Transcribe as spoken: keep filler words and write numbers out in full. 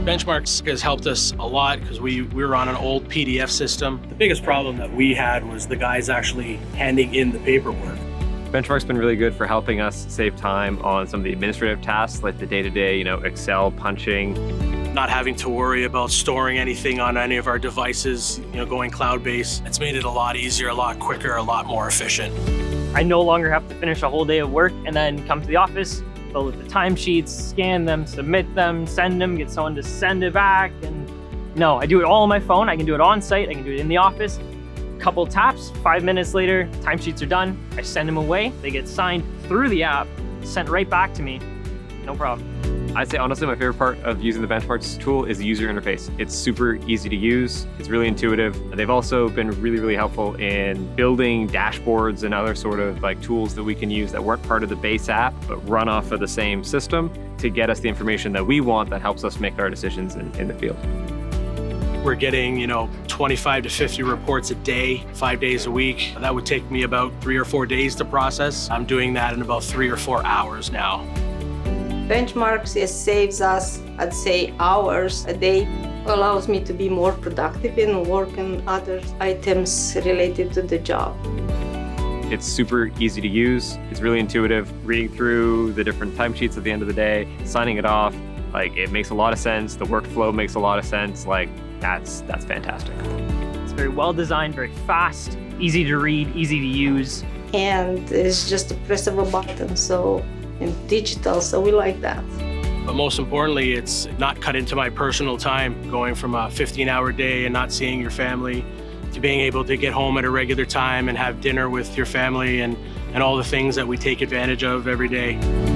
Benchmarks has helped us a lot because we, we were on an old P D F system. The biggest problem that we had was the guys actually handing in the paperwork. Benchmark's been really good for helping us save time on some of the administrative tasks like the day-to-day, you know, Excel punching. Not having to worry about storing anything on any of our devices, you know, going cloud-based. It's made it a lot easier, a lot quicker, a lot more efficient. I no longer have to finish a whole day of work and then come to the office, fill out the timesheets, scan them, submit them, send them, get someone to send it back. And no, I do it all on my phone. I can do it on site. I can do it in the office. Couple taps, five minutes later, timesheets are done. I send them away. They get signed through the app, sent right back to me. No problem. I'd say honestly my favorite part of using the Benchmarks tool is the user interface. It's super easy to use, it's really intuitive. They've also been really, really helpful in building dashboards and other sort of like tools that we can use that weren't part of the base app, but run off of the same system to get us the information that we want that helps us make our decisions in, in the field. We're getting, you know, twenty-five to fifty reports a day, five days a week. That would take me about three or four days to process. I'm doing that in about three or four hours now. Benchmarks it saves us, I'd say, hours a day. Allows me to be more productive and work on other items related to the job. It's super easy to use. It's really intuitive. Reading through the different timesheets at the end of the day, signing it off, like it makes a lot of sense. The workflow makes a lot of sense. Like that's that's fantastic. It's very well designed, very fast, easy to read, easy to use. And it's just a press of a button, so and digital, so we like that. But most importantly, it's not cut into my personal time, going from a fifteen hour day and not seeing your family to being able to get home at a regular time and have dinner with your family and, and all the things that we take advantage of every day.